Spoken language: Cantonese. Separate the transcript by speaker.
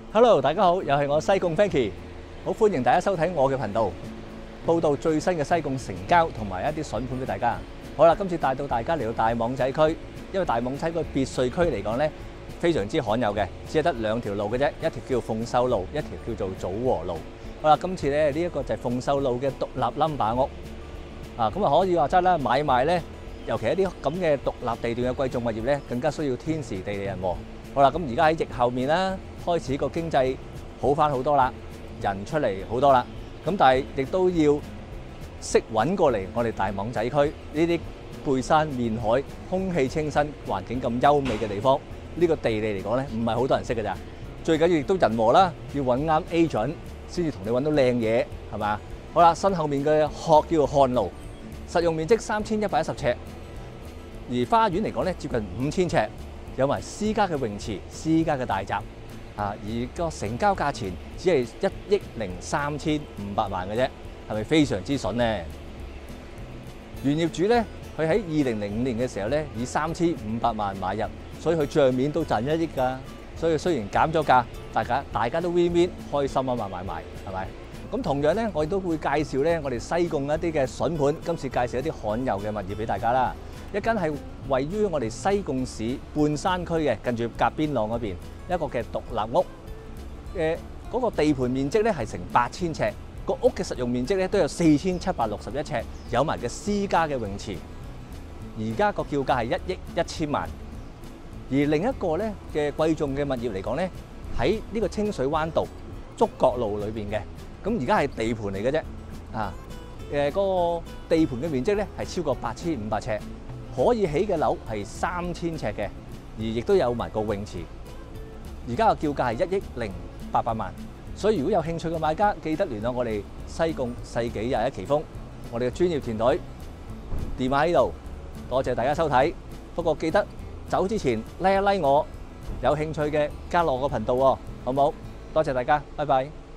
Speaker 1: Hello， 大家好，又係我西貢 Frankie， 好歡迎大家收睇我嘅頻道，報道最新嘅西貢成交同埋一啲筍盤俾大家。好啦，今次帶到大家嚟到大網仔區，因為大網仔個別墅區嚟講咧，非常之罕有嘅，只係得兩條路嘅啫，一條叫鳳秀路，一條叫做祖和路。好啦，今次咧呢一個就係鳳秀路嘅獨立冧屋，咁啊可以話齋啦，買賣咧，尤其一啲咁嘅獨立地段嘅貴重物業咧，更加需要天時地利人和。好啦，咁而家喺疫後面啦，開始個經濟好翻好多啦，人出嚟好多啦，咁但係亦都要識揾過嚟我哋大網仔區呢啲背山面海、空氣清新、環境咁優美嘅地方。呢個地理嚟講咧，唔係好多人識㗎咋。最緊要亦都人和啦，要揾啱 agent 先至同你揾到靚嘢，係嘛？好啦，身後面嘅殼叫做漢路，實用面積3110尺，而花園嚟講咧接近5000尺。有埋私家嘅泳池、私家嘅大閘，而個成交價錢只係1億3500萬嘅啫，係咪非常之筍呢？原業主咧，佢喺2005年嘅時候咧，以3500萬買入，所以佢帳面都賺1億㗎。所以雖然減咗價，大家都 win-win 開心啊嘛，買賣係咪？咁同樣咧，我亦都會介紹咧，我哋西貢一啲嘅筍盤，今次介紹一啲罕有嘅物業俾大家啦。一間係位於我哋西貢市半山區嘅，近住甲邊浪嗰邊一個嘅獨立屋，嗰個地盤面積咧係成8000尺，個屋嘅實用面積咧都有4761尺，有埋嘅私家嘅泳池。而家個叫價係1億1000萬。而另一個咧嘅貴重嘅物業嚟講咧，喺呢個清水灣道竹角路裏邊嘅，咁而家係地盤嚟嘅啫，嗰個地盤嘅面積咧係超過8500尺。可以起嘅樓係3000尺嘅，而亦都有埋個泳池。而家嘅叫價係1億0800萬，所以如果有興趣嘅買家，記得聯絡我哋西貢世紀21奇峰，我哋嘅專業團隊，電話喺度。多謝大家收睇，不過記得走之前 like 一 like 我，有興趣嘅加落我個頻道喎，好唔好？多謝大家，拜拜。